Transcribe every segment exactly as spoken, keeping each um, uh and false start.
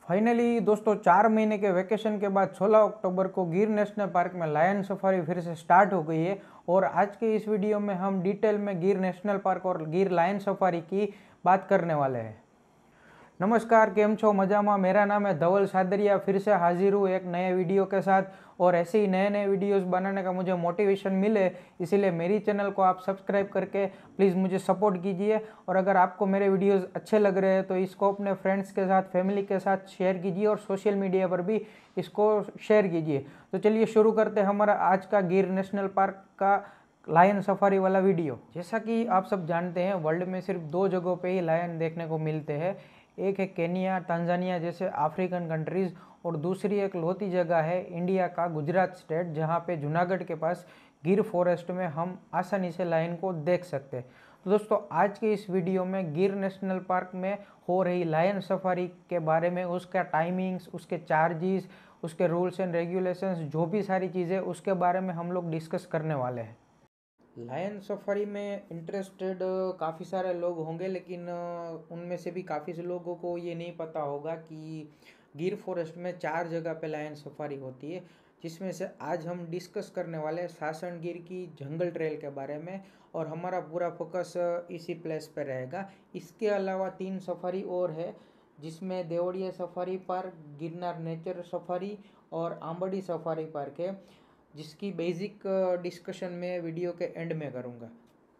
Finally दोस्तों चार महीने के वैकेशन के बाद सोलह अक्टूबर को गिर नेशनल पार्क में लायन सफारी फिर से स्टार्ट हो गई है। और आज के इस वीडियो में हम डिटेल में गिर नेशनल पार्क और गिर लायन सफारी की बात करने वाले हैं। नमस्कार, केम छो मजामा। मेरा नाम है धवल सादरिया। फिर से हाजिर हूँ एक नए वीडियो के साथ, और ऐसे ही नए नए वीडियोस बनाने का मुझे मोटिवेशन मिले, इसीलिए मेरी चैनल को आप सब्सक्राइब करके प्लीज़ मुझे सपोर्ट कीजिए। और अगर आपको मेरे वीडियोस अच्छे लग रहे हैं तो इसको अपने फ्रेंड्स के साथ, फैमिली के साथ शेयर कीजिए, और सोशल मीडिया पर भी इसको शेयर कीजिए। तो चलिए शुरू करते हैं हमारा आज का गिर नेशनल पार्क का लायन सफारी वाला वीडियो। जैसा कि आप सब जानते हैं, वर्ल्ड में सिर्फ दो जगहों पे ही लायन देखने को मिलते हैं। एक है केनिया, तांजानिया जैसे अफ्रीकन कंट्रीज़, और दूसरी एक लोती जगह है इंडिया का गुजरात स्टेट, जहाँ पे जूनागढ़ के पास गिर फॉरेस्ट में हम आसानी से लायन को देख सकते हैं। तो दोस्तों आज के इस वीडियो में गिर नेशनल पार्क में हो रही लायन सफारी के बारे में, उसका टाइमिंग्स, उसके चार्जेस, उसके रूल्स एंड रेगुलेशंस, जो भी सारी चीज़ें उसके बारे में हम लोग डिस्कस करने वाले हैं। लायन सफारी में इंटरेस्टेड काफ़ी सारे लोग होंगे, लेकिन उनमें से भी काफ़ी से लोगों को ये नहीं पता होगा कि गिर फॉरेस्ट में चार जगह पे लायन सफारी होती है, जिसमें से आज हम डिस्कस करने वाले हैं सासन गिर की जंगल ट्रेल के बारे में, और हमारा पूरा फोकस इसी प्लेस पे रहेगा। इसके अलावा तीन सफारी और है, जिसमें Devadiya safari park, Girnar nature safari और आंबडी सफारी पार्क है, जिसकी बेसिक डिस्कशन में वीडियो के एंड में करूँगा।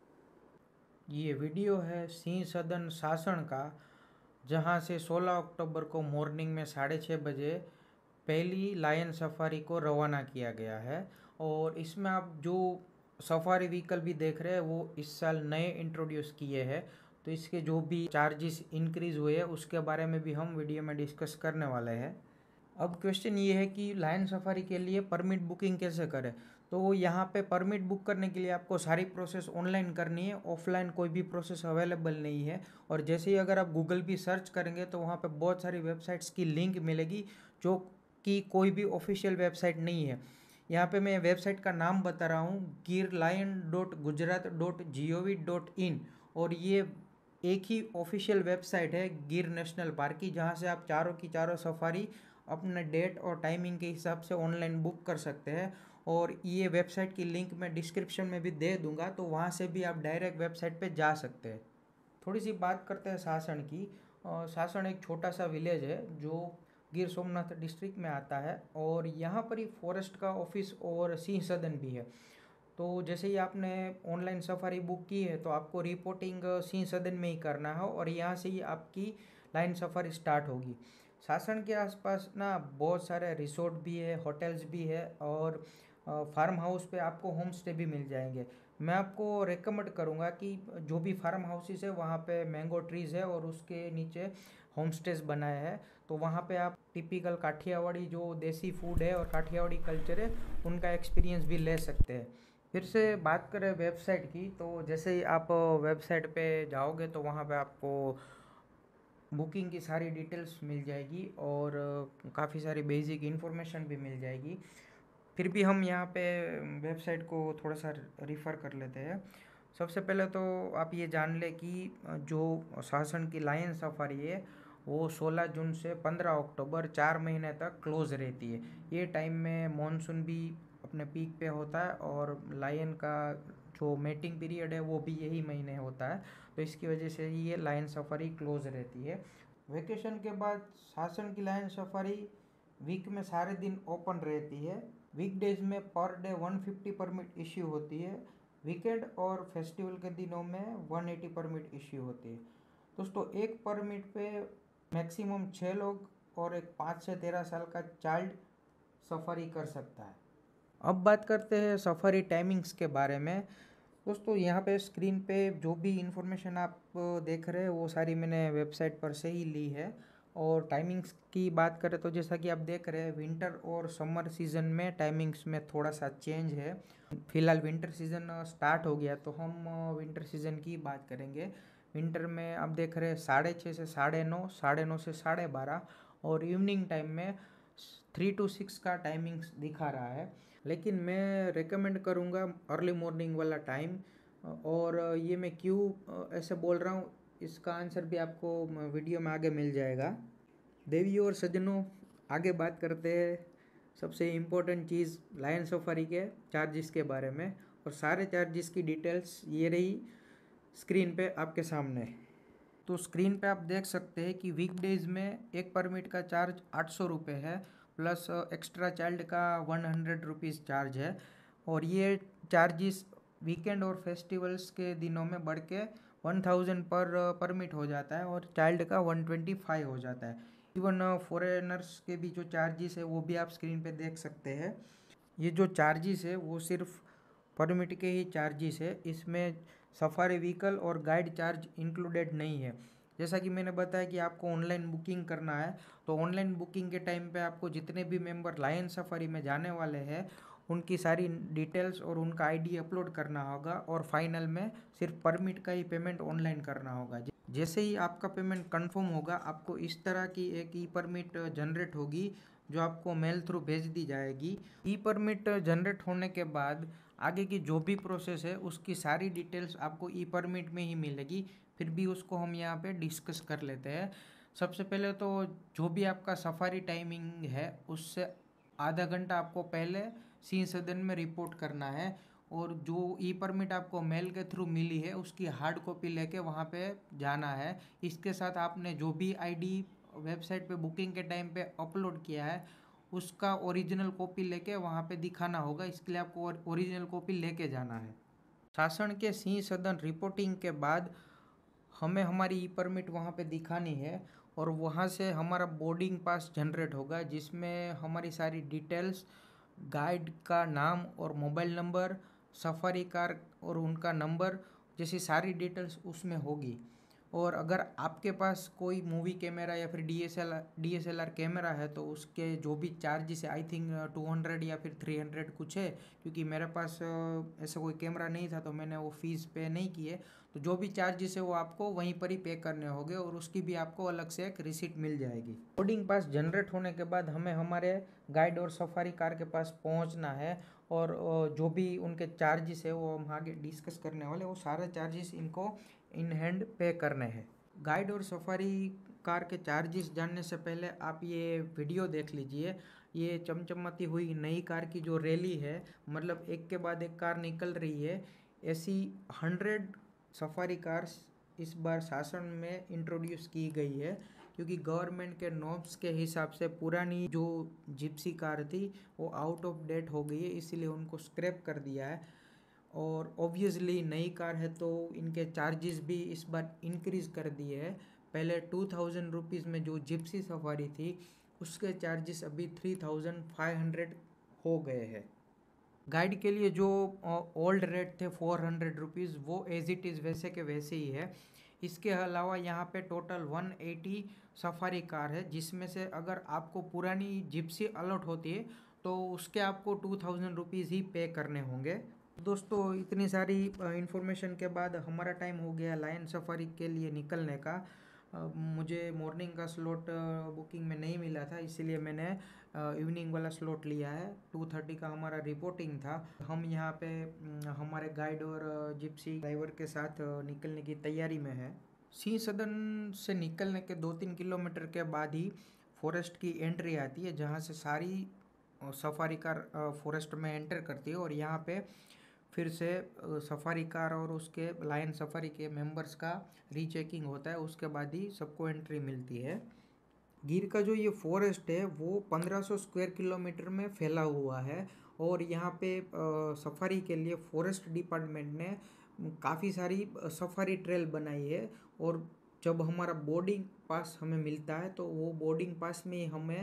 ये वीडियो है सिंह सदन सासन का, जहाँ से सोलह अक्टूबर को मॉर्निंग में साढ़े छः बजे पहली लायन सफारी को रवाना किया गया है। और इसमें आप जो सफारी व्हीकल भी देख रहे हैं वो इस साल नए इंट्रोड्यूस किए हैं, तो इसके जो भी चार्जेस इंक्रीज़ हुए हैं उसके बारे में भी हम वीडियो में डिस्कस करने वाले हैं। अब क्वेश्चन ये है कि लायन सफारी के लिए परमिट बुकिंग कैसे करें। तो यहाँ पे परमिट बुक करने के लिए आपको सारी प्रोसेस ऑनलाइन करनी है, ऑफलाइन कोई भी प्रोसेस अवेलेबल नहीं है। और जैसे ही अगर आप गूगल भी सर्च करेंगे तो वहाँ पे बहुत सारी वेबसाइट्स की लिंक मिलेगी, जो कि कोई भी ऑफिशियल वेबसाइट नहीं है। यहाँ पे मैं वेबसाइट का नाम बता रहा हूँ, Gir lion dot Gujarat dot G O V dot in, और ये एक ही ऑफिशियल वेबसाइट है गिर नेशनल पार्क की, जहाँ से आप चारों की चारों सफारी अपने डेट और टाइमिंग के हिसाब से ऑनलाइन बुक कर सकते हैं। और ये वेबसाइट की लिंक मैं डिस्क्रिप्शन में भी दे दूंगा, तो वहाँ से भी आप डायरेक्ट वेबसाइट पे जा सकते हैं। थोड़ी सी बात करते हैं सासन की। सासन एक छोटा सा विलेज है जो गिर सोमनाथ डिस्ट्रिक्ट में आता है, और यहाँ पर ही फॉरेस्ट का ऑफिस और सिंह सदन भी है। तो जैसे ही आपने ऑनलाइन सफारी बुक की है तो आपको रिपोर्टिंग सिंह सदन में ही करना है, और यहाँ से ही आपकी लाइन सफारी स्टार्ट होगी। सासन के आसपास ना बहुत सारे रिसोर्ट भी है, होटल्स भी है, और फार्म हाउस पे आपको होम स्टे भी मिल जाएंगे। मैं आपको रेकमेंड करूँगा कि जो भी फार्म हाउसेस है वहाँ पे मैंगो ट्रीज़ है और उसके नीचे होम स्टेज बनाए हैं, तो वहाँ पे आप टिपिकल काठियावाड़ी जो देसी फूड है और काठियावाड़ी कल्चर है उनका एक्सपीरियंस भी ले सकते हैं। फिर से बात करें वेबसाइट की, तो जैसे ही आप वेबसाइट पे जाओगे तो वहाँ पे आपको बुकिंग की सारी डिटेल्स मिल जाएगी, और काफ़ी सारी बेसिक इन्फॉर्मेशन भी मिल जाएगी। फिर भी हम यहाँ पे वेबसाइट को थोड़ा सा रिफ़र कर लेते हैं। सबसे पहले तो आप ये जान लें कि जो सासन की लायन सफारी है वो सोलह जून से पंद्रह अक्टूबर चार महीने तक क्लोज रहती है। ये टाइम में मॉनसून भी अपने पीक पे होता है, और लायन का जो मेटिंग पीरियड है वो भी यही महीने होता है, तो इसकी वजह से ये लायन सफारी क्लोज रहती है। वेकेशन के बाद सासन की लायन सफारी वीक में सारे दिन ओपन रहती है। वीकडेज में पर डे एक सौ पचास परमिट इश्यू होती है, वीकेंड और फेस्टिवल के दिनों में एक सौ अस्सी परमिट इश्यू होती है। दोस्तों एक परमिट पे मैक्सिमम छः लोग और एक पाँच से तेरह साल का चाइल्ड सफारी कर सकता है। अब बात करते हैं सफारी टाइमिंग्स के बारे में। दोस्तों यहाँ पे स्क्रीन पे जो भी इंफॉर्मेशन आप देख रहे हैं वो सारी मैंने वेबसाइट पर से ही ली है। और टाइमिंग्स की बात करें तो जैसा कि आप देख रहे हैं, विंटर और समर सीज़न में टाइमिंग्स में थोड़ा सा चेंज है। फिलहाल विंटर सीज़न स्टार्ट हो गया, तो हम विंटर सीज़न की बात करेंगे। विंटर में आप देख रहे हैं साढ़े छः से साढ़े नौ, साढ़े नौ से साढ़े बारह, और इवनिंग टाइम में थ्री टू सिक्स का टाइमिंग्स दिखा रहा है। लेकिन मैं रेकमेंड करूँगा अर्ली मॉर्निंग वाला टाइम। और ये मैं क्यों ऐसे बोल रहा हूँ, इसका आंसर भी आपको वीडियो में आगे मिल जाएगा। देवी और सज्जनों, आगे बात करते हैं सबसे इम्पोर्टेंट चीज़ लायन सफारी के चार्जेस के बारे में। और सारे चार्जेस की डिटेल्स ये रही स्क्रीन पे आपके सामने। तो स्क्रीन पे आप देख सकते हैं कि वीकडेज में एक परमिट का चार्ज आठ सौ रुपये है, प्लस एक्स्ट्रा चाइल्ड का वन हंड्रेड रुपीज़ चार्ज है। और ये चार्जेस वीकेंड और फेस्टिवल्स के दिनों में बढ़ के वन थाउजेंड पर परमिट हो जाता है और चाइल्ड का वन ट्वेंटी फाइव हो जाता है। इवन फॉरेनर्स के भी जो चार्जेस है वो भी आप स्क्रीन पे देख सकते हैं। ये जो चार्जेस है वो सिर्फ परमिट के ही चार्जेस है, इसमें सफारी व्हीकल और गाइड चार्ज इंक्लूडेड नहीं है। जैसा कि मैंने बताया कि आपको ऑनलाइन बुकिंग करना है, तो ऑनलाइन बुकिंग के टाइम पे आपको जितने भी मेंबर लायन सफारी में जाने वाले हैं उनकी सारी डिटेल्स और उनका आईडी अपलोड करना होगा और फाइनल में सिर्फ परमिट का ही पेमेंट ऑनलाइन करना होगा। जैसे ही आपका पेमेंट कंफर्म होगा, आपको इस तरह की एक ई परमिट जनरेट होगी जो आपको मेल थ्रू भेज दी जाएगी। ई परमिट जनरेट होने के बाद आगे की जो भी प्रोसेस है उसकी सारी डिटेल्स आपको ई परमिट में ही मिलेगी। फिर भी उसको हम यहाँ पे डिस्कस कर लेते हैं। सबसे पहले तो जो भी आपका सफारी टाइमिंग है उससे आधा घंटा आपको पहले सिंह सदन में रिपोर्ट करना है, और जो ई परमिट आपको मेल के थ्रू मिली है उसकी हार्ड कॉपी लेके वहाँ पे जाना है। इसके साथ आपने जो भी आईडी वेबसाइट पे बुकिंग के टाइम पे अपलोड किया है उसका ओरिजिनल कॉपी लेके वहाँ पे दिखाना होगा। इसके लिए आपको ओरिजिनल कॉपी लेके जाना है। शासन के सिंह सदन रिपोर्टिंग के बाद हमें हमारी ई परमिट वहाँ पे दिखानी है और वहाँ से हमारा बोर्डिंग पास जनरेट होगा जिसमें हमारी सारी डिटेल्स, गाइड का नाम और मोबाइल नंबर, सफारी कार और उनका नंबर जैसी सारी डिटेल्स उसमें होगी। और अगर आपके पास कोई मूवी कैमरा या फिर D S L D S L R camera है तो उसके जो भी चार्जेस है, आई थिंक टू हंड्रेड या फिर थ्री हंड्रेड कुछ है, क्योंकि मेरे पास ऐसा कोई कैमरा नहीं था तो मैंने वो फीस पे नहीं की है। तो जो भी चार्जेस है वो आपको वहीं पर ही पे करने होंगे और उसकी भी आपको अलग से एक रिसीट मिल जाएगी। बोर्डिंग पास जनरेट होने के बाद हमें हमारे गाइड और सफारी कार के पास पहुंचना है और जो भी उनके चार्जेस है वो हम आगे डिस्कस करने वाले, वो सारे चार्जेस इनको इन हैंड पे करने हैं। गाइड और सफारी कार के चार्जेस जानने से पहले आप ये वीडियो देख लीजिए। ये चमचमाती हुई नई कार की जो रैली है, मतलब एक के बाद एक कार निकल रही है, ऐसी हंड्रेड सफारी कार्स इस बार शासन में इंट्रोड्यूस की गई है, क्योंकि गवर्नमेंट के नॉर्म्स के हिसाब से पुरानी जो जिप्सी कार थी वो आउट ऑफ डेट हो गई है, इसीलिए उनको स्क्रैप कर दिया है। और ऑब्वियसली नई कार है तो इनके चार्जेस भी इस बार इंक्रीज़ कर दिए हैं। पहले टू थाउजेंड रुपीज़ में जो जिप्सी सफारी थी उसके चार्जेस अभी थ्री थाउजेंड फाइव हंड्रेड हो गए हैं। गाइड के लिए जो ओल्ड रेट थे फोर हंड्रेड रुपीज़ वो एज इट इज़ वैसे के वैसे ही है। इसके अलावा यहाँ पे total one eighty safari car है, जिसमें से अगर आपको पुरानी जिप्सी अलॉट होती है तो उसके आपको टू थाउजेंड रुपीज़ ही पे करने होंगे। दोस्तों, इतनी सारी इन्फॉर्मेशन के बाद हमारा टाइम हो गया लायन सफारी के लिए निकलने का। uh, मुझे मॉर्निंग का स्लॉट बुकिंग में नहीं मिला था, इसीलिए मैंने इवनिंग वाला स्लॉट लिया है। टू थर्टी का हमारा रिपोर्टिंग था। हम यहाँ पे हमारे गाइड और जिप्सी ड्राइवर के साथ निकलने की तैयारी में है। सिंह सदन से निकलने के दो तीन किलोमीटर के बाद ही फॉरेस्ट की एंट्री आती है, जहाँ से सारी सफारी कार फॉरेस्ट में एंटर करती है और यहाँ पे फिर से सफारी कार और उसके लायन सफारी के मेंबर्स का रीचेकिंग होता है, उसके बाद ही सबको एंट्री मिलती है। गिर का जो ये फॉरेस्ट है वो पंद्रह सौ स्क्वायर किलोमीटर में फैला हुआ है और यहाँ पे सफारी के लिए फॉरेस्ट डिपार्टमेंट ने काफ़ी सारी सफारी ट्रेल बनाई है। और जब हमारा बोर्डिंग पास हमें मिलता है तो वो बोर्डिंग पास में हमें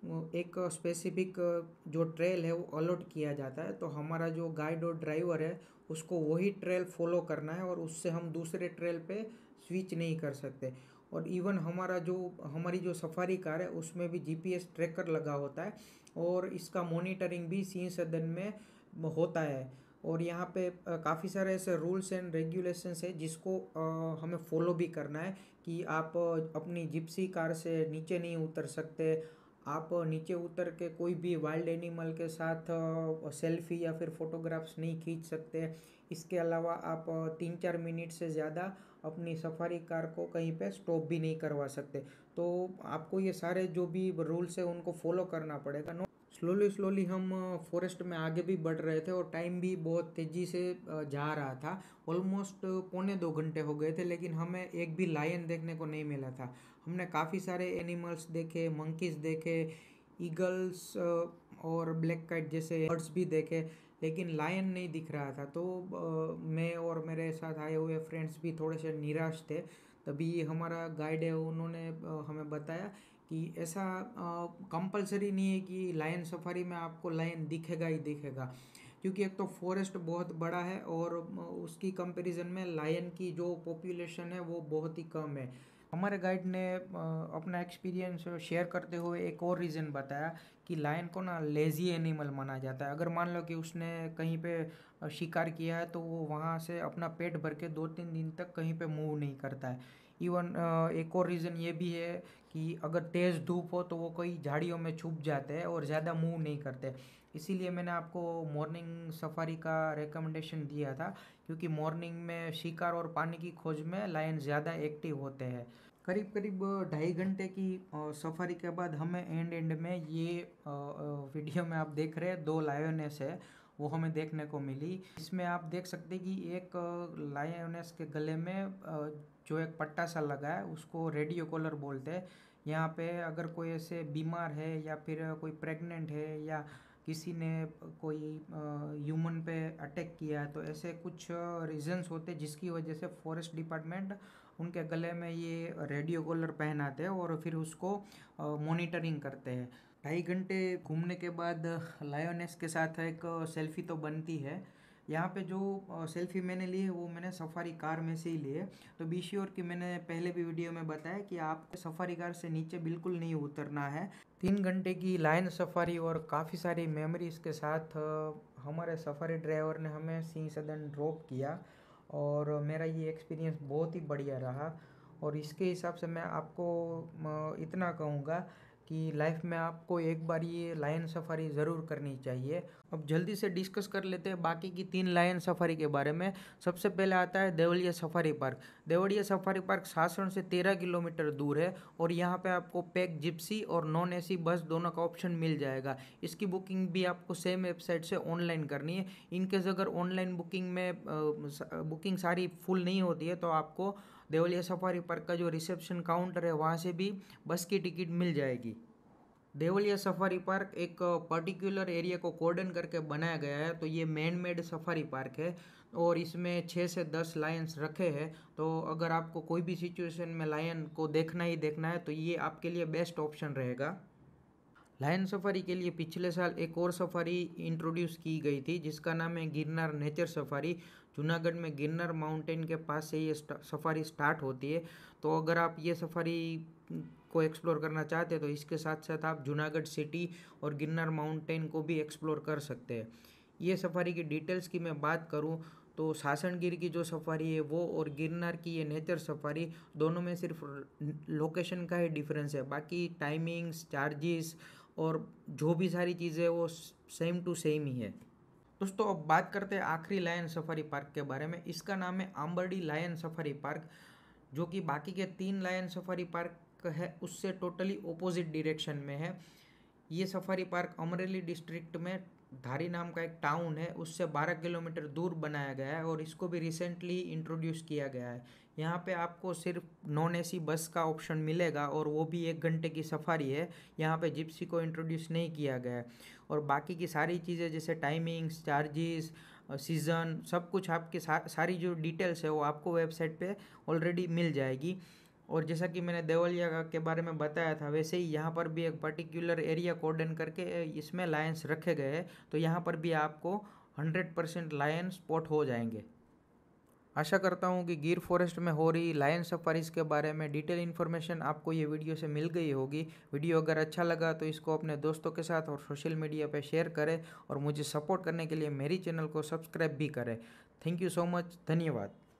एक स्पेसिफिक जो ट्रेल है वो अलॉट किया जाता है। तो हमारा जो गाइड और ड्राइवर है उसको वही ट्रेल फॉलो करना है और उससे हम दूसरे ट्रेल पे स्विच नहीं कर सकते। और इवन हमारा जो हमारी जो सफारी कार है उसमें भी जीपीएस ट्रैकर लगा होता है और इसका मॉनिटरिंग भी सिंह सदन में होता है। और यहाँ पे काफ़ी सारे ऐसे रूल्स एंड रेगुलेशंस है जिसको हमें फॉलो भी करना है कि आप अपनी जिप्सी कार से नीचे नहीं उतर सकते, आप नीचे उतर के कोई भी वाइल्ड एनिमल के साथ सेल्फी या फिर फोटोग्राफ्स नहीं खींच सकते। इसके अलावा आप तीन चार मिनट से ज़्यादा अपनी सफारी कार को कहीं पे स्टॉप भी नहीं करवा सकते। तो आपको ये सारे जो भी रूल्स है उनको फॉलो करना पड़ेगा। स्लोली स्लोली हम फॉरेस्ट में आगे भी बढ़ रहे थे और टाइम भी बहुत तेज़ी से जा रहा था। ऑलमोस्ट पौने दो घंटे हो गए थे, लेकिन हमें एक भी लायन देखने को नहीं मिला था। हमने काफ़ी सारे एनिमल्स देखे, मंकीज़ देखे, ईगल्स और ब्लैक काइट जैसे बर्ड्स भी देखे, लेकिन लायन नहीं दिख रहा था। तो आ, मैं और मेरे साथ आए हुए फ्रेंड्स भी थोड़े से निराश थे। तभी हमारा गाइड है उन्होंने आ, हमें बताया कि ऐसा कंपलसरी नहीं है कि लायन सफारी में आपको लायन दिखेगा ही दिखेगा, क्योंकि एक तो फॉरेस्ट बहुत बड़ा है और उसकी कंपैरिजन में लायन की जो पॉपुलेशन है वो बहुत ही कम है। हमारे गाइड ने अपना एक्सपीरियंस शेयर करते हुए एक और रीज़न बताया कि लायन को ना लेज़ी एनिमल माना जाता है। अगर मान लो कि उसने कहीं पे शिकार किया है तो वो वहाँ से अपना पेट भर के दो तीन दिन तक कहीं पे मूव नहीं करता है। इवन एक और रीज़न ये भी है कि अगर तेज़ धूप हो तो वो कोई झाड़ियों में छुप जाते हैं और ज़्यादा मूव नहीं करते। इसीलिए मैंने आपको मॉर्निंग सफारी का रिकमेंडेशन दिया था, क्योंकि मॉर्निंग में शिकार और पानी की खोज में लायन ज़्यादा एक्टिव होते हैं। करीब करीब ढाई घंटे की सफारी के बाद हमें एंड एंड में ये वीडियो में आप देख रहे हैं दो लायनेस है वो हमें देखने को मिली। इसमें आप देख सकते हैं कि एक लायनेस के गले में जो एक पट्टा सा लगा है उसको रेडियो कॉलर बोलते हैं। यहाँ पे अगर कोई ऐसे बीमार है या फिर कोई प्रेग्नेंट है या किसी ने कोई ह्यूमन पे अटैक किया है तो ऐसे कुछ रीजंस होते हैं जिसकी वजह से फॉरेस्ट डिपार्टमेंट उनके गले में ये रेडियो कॉलर पहनाते हैं और फिर उसको मॉनिटरिंग करते हैं। ढाई घंटे घूमने के बाद लायनेस के साथ एक सेल्फी तो बनती है। यहाँ पे जो सेल्फी मैंने ली है वो मैंने सफारी कार में से ही ली है। तो बी श्योर कि मैंने पहले भी वीडियो में बताया कि आप सफारी कार से नीचे बिल्कुल नहीं उतरना है। तीन घंटे की लायन सफारी और काफ़ी सारी मेमोरीज के साथ हमारे सफारी ड्राइवर ने हमें सिंह सदन ड्रॉप किया और मेरा ये एक्सपीरियंस बहुत ही बढ़िया रहा। और इसके हिसाब से मैं आपको इतना कहूँगा कि लाइफ में आपको एक बार ये लायन सफारी ज़रूर करनी चाहिए। अब जल्दी से डिस्कस कर लेते हैं बाकी की तीन लायन सफारी के बारे में। सबसे पहले आता है Devaliya safari park. Devaliya safari park Sasan से तेरह किलोमीटर दूर है और यहाँ पे आपको पैक जिप्सी और नॉन एसी बस दोनों का ऑप्शन मिल जाएगा। इसकी बुकिंग भी आपको सेम वेबसाइट से ऑनलाइन करनी है। इनकेस अगर ऑनलाइन बुकिंग में बुकिंग सारी फुल नहीं होती है तो आपको देवलिया सफारी पार्क का जो रिसेप्शन काउंटर है वहाँ से भी बस की टिकट मिल जाएगी। देवलिया सफारी पार्क एक पर्टिकुलर एरिया को कॉर्डन करके बनाया गया है, तो ये मैन मेड सफारी पार्क है और इसमें छः से दस लायंस रखे हैं। तो अगर आपको कोई भी सिचुएशन में लायन को देखना ही देखना है तो ये आपके लिए बेस्ट ऑप्शन रहेगा। लायन सफारी के लिए पिछले साल एक और सफारी इंट्रोड्यूस की गई थी जिसका नाम है गिरनार नेचर सफारी। जूनागढ़ में गिरनार माउंटेन के पास से ये सफारी स्टार्ट होती है। तो अगर आप ये सफारी को एक्सप्लोर करना चाहते हैं तो इसके साथ साथ आप जूनागढ़ सिटी और गिरनार माउंटेन को भी एक्सप्लोर कर सकते हैं। ये सफारी की डिटेल्स की मैं बात करूं तो सासणगिर की जो सफारी है वो और गिरनार की ये नेचर सफारी दोनों में सिर्फ लोकेशन का ही डिफरेंस है, बाकी टाइमिंग्स, चार्जेस और जो भी सारी चीज़ें वो सेम टू सेम ही है। दोस्तों अब बात करते हैं आखिरी लायन सफारी पार्क के बारे में। इसका नाम है आंबर्डी लायन सफारी पार्क, जो कि बाकी के तीन लायन सफारी पार्क है उससे टोटली ऑपोजिट डायरेक्शन में है। ये सफारी पार्क अमरेली डिस्ट्रिक्ट में धारी नाम का एक टाउन है उससे बारह किलोमीटर दूर बनाया गया है और इसको भी रिसेंटली इंट्रोड्यूस किया गया है। यहाँ पे आपको सिर्फ नॉन एसी बस का ऑप्शन मिलेगा और वो भी एक घंटे की सफारी है। यहाँ पे जिप्सी को इंट्रोड्यूस नहीं किया गया है और बाकी की सारी चीज़ें जैसे टाइमिंग्स, चार्जेस, सीज़न, सब कुछ आपके सा, सारी जो डिटेल्स है वो आपको वेबसाइट पे ऑलरेडी मिल जाएगी। और जैसा कि मैंने देवलिया के बारे में बताया था वैसे ही यहाँ पर भी एक पर्टिकुलर एरिया कॉर्डन करके इसमें लायंस रखे गए हैं, तो यहाँ पर भी आपको हंड्रेड परसेंट लायन स्पॉट हो जाएंगे। आशा करता हूँ कि गिर फॉरेस्ट में हो रही लायन सफारीज के बारे में डिटेल इन्फॉर्मेशन आपको ये वीडियो से मिल गई होगी। वीडियो अगर अच्छा लगा तो इसको अपने दोस्तों के साथ और सोशल मीडिया पर शेयर करें और मुझे सपोर्ट करने के लिए मेरी चैनल को सब्सक्राइब भी करें। थैंक यू सो मच, धन्यवाद।